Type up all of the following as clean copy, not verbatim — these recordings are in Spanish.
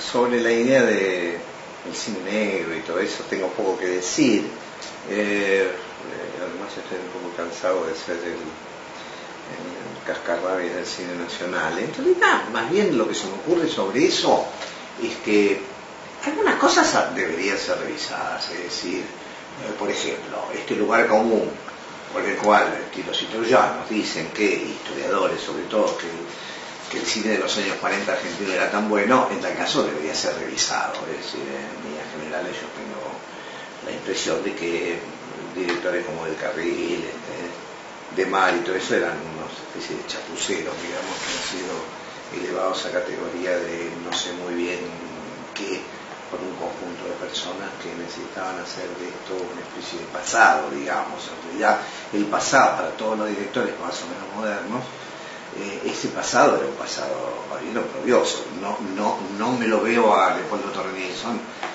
sobre la idea de el cine negro y todo eso tengo poco que decir. Además estoy un poco cansado de ser el cascarrabias del cine nacional. Entonces, más bien lo que se me ocurre sobre eso es que algunas cosas deberían ser revisadas, es decir, por ejemplo, este lugar común por el cual los troyanos dicen que, historiadores sobre todo, que el cine de los años 40 argentino era tan bueno, en tal caso debería ser revisado. Es decir, en líneas generales yo tengo la impresión de que directores como Del Carril, De Mar y todo eso eran unos especies de chapuceros, digamos, que han sido elevados a categoría de no sé muy bien qué, por un conjunto de personas que necesitaban hacer de esto una especie de pasado, digamos. En realidad el pasado para todos los directores más o menos modernos, ese pasado era un pasado más bien oprobioso. No me lo veo a Leopoldo Torre Nilsson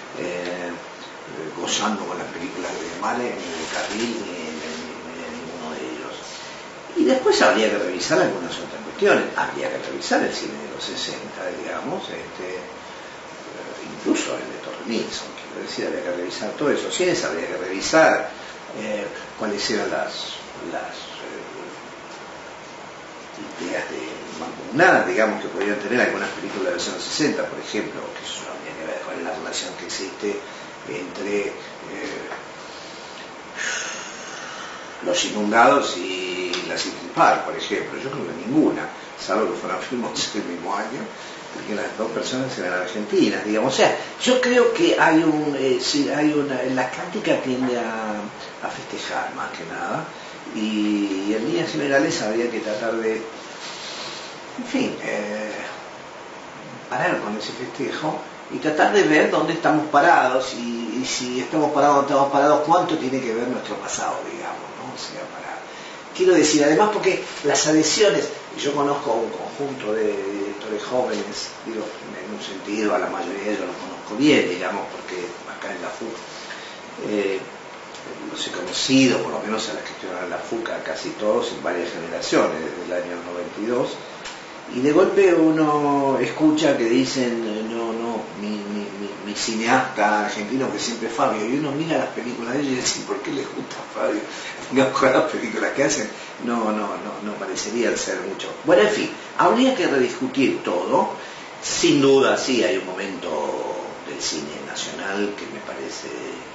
gozando con las películas de Male, ni de Carril, ni de ninguno de ellos. Y después habría que revisar algunas otras cuestiones. Habría que revisar el cine de los 60, digamos, incluso el de Torre Nilsson, quiero decir, habría que revisar todo eso. Ciencia, habría que revisar cuáles eran las ideas de mancomunadas, digamos, que podrían tener algunas películas de los años 60, por ejemplo, que eso habría que ver cuál es la relación que existe entre Los Inundados y la City Park, por ejemplo. Yo creo que ninguna, salvo que fueran filmados el mismo año, porque las dos personas eran argentinas, digamos. O sea, yo creo que hay la crítica tiende a festejar más que nada, y en líneas generales habría que tratar de, en fin, parar con ese festejo y tratar de ver dónde estamos parados, y si estamos parados, cuánto tiene que ver nuestro pasado, digamos, ¿no? O sea, quiero decir, además, porque las adhesiones, yo conozco un conjunto de directores jóvenes, digo, en un sentido, a la mayoría de ellos los conozco bien, digamos, porque acá en la FUC los he conocido, por lo menos a las que estuvieron en la FUCA, casi todos, en varias generaciones, desde el año 92, y de golpe uno escucha que dicen, mi cineasta argentino que siempre es Fabio, y uno mira las películas de ellos y dice, ¿por qué les gusta Fabio? Digamos, con las películas que hacen, no parecerían ser mucho. Bueno, en fin, habría que rediscutir todo. Sin duda, sí, hay un momento del cine nacional que me parece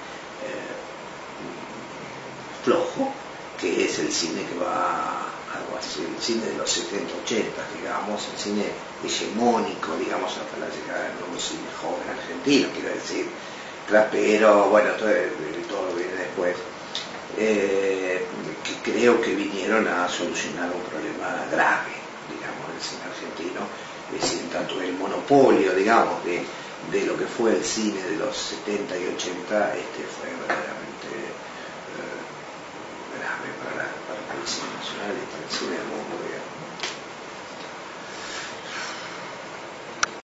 flojo, que es el cine que va algo así, el cine de los 70, 80, digamos, el cine hegemónico, digamos, hasta la llegada del nuevo cine joven argentino, quiero decir, Trapero, bueno, todo lo que viene después, que creo que vinieron a solucionar un problema grave, digamos, del cine argentino, es decir, tanto el monopolio, digamos, de lo que fue el cine de los 70 y 80, fue verdaderamente grave para el cine nacional y para el cine del mundo, digamos.